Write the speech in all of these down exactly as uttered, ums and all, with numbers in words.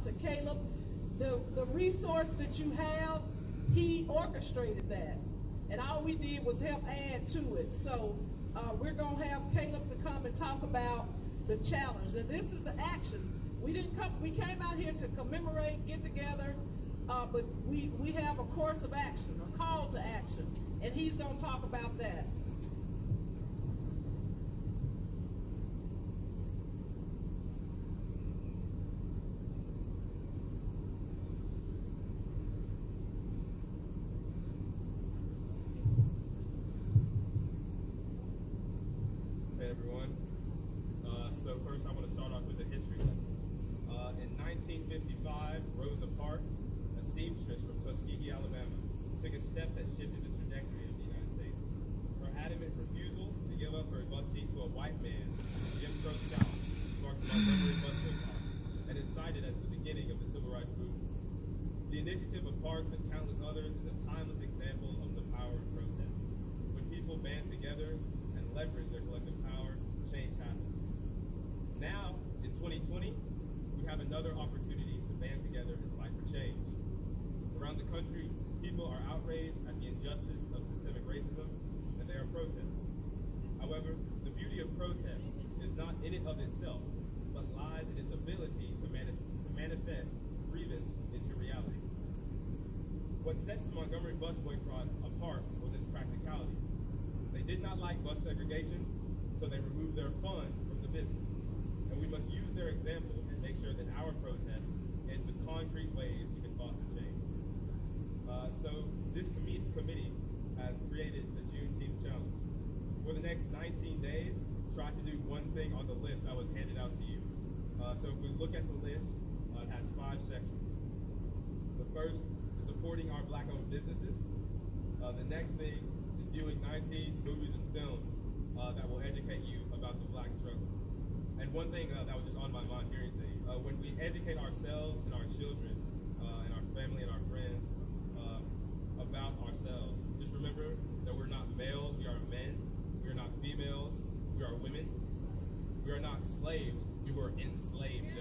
out to Caleb. The, the resource that you have, he orchestrated that. And all we did was help add to it. So uh, we're going to have Caleb to come and talk about the challenge. And this is the action. We didn't come, we came out here to commemorate, get together, uh, but we, we have a course of action, a call to action. And he's going to talk about that. Hey everyone. Uh, so first I want to start off with a history lesson. Uh, in nineteen fifty-five, Rosa Parks, a seamstress from Tuskegee, Alabama, took a step that shifted the trajectory of the United States. Her adamant refusal to give up her bus seat to a white man in the Jim Crow South sparked the Montgomery bus boycott and is cited as the beginning of the Civil Rights Movement. The initiative of Parks and countless others is a timeless example of the power of protest. When people band together and leverage their collective power, change happens. Now, in twenty twenty, we have another opportunity to band together and fight for change. Around the country, people are outraged at the injustice of systemic racism, and they are protesting. However, the beauty of protest is not in and of itself, but lies in its ability to, manis to manifest grievance into reality. What sets the Montgomery bus boycott apart was its practicality. They did not like bus segregation, so they removed their funds from the business. And we must use their example and make sure that our protests end with concrete ways we can foster change. Uh, so this com committee has created the Juneteenth Challenge. For the next nineteen days, try to do one thing on the list that was handed out to you. Uh, so if we look at the list, uh, it has five sections. The first is supporting our black-owned businesses. Uh, the next thing is viewing nineteen movies and films uh, that will educate you about the black struggle. And one thing uh, that was just on my mind hearing thing, uh, when we educate ourselves and our children uh, and our family and our friends uh, about ourselves, just remember that we're not males, we are men. We are not females, we are women. We are not slaves, we were enslaved.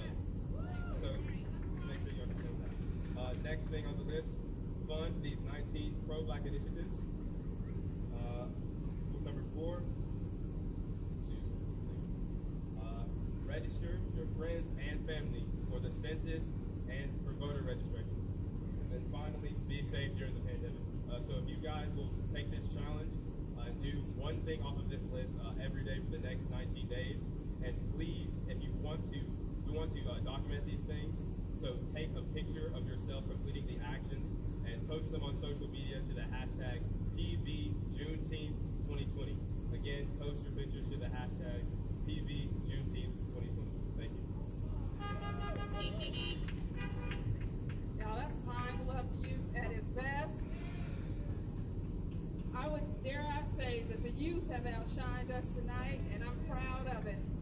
So just make sure you understand that. Uh, next thing on the list, fund these nineteen pro-black initiatives. Uh, number four, two, uh, register your friends and family for the census and for voter registration. And then finally, be safe during the pandemic. Uh, so if you guys will take this challenge uh, and do one thing off of this list uh, every day for the next nineteen days, and please, if you want to, we want to uh, document these things. So take a picture of yourself completing the actions and post them on social media to the hashtag P V Juneteenth twenty twenty. Again, post your pictures to the hashtag P V Juneteenth twenty twenty. Thank you. Now that's Pine Bluff Youth at its best. I would dare I say that the youth have outshined us tonight, and I'm proud of it.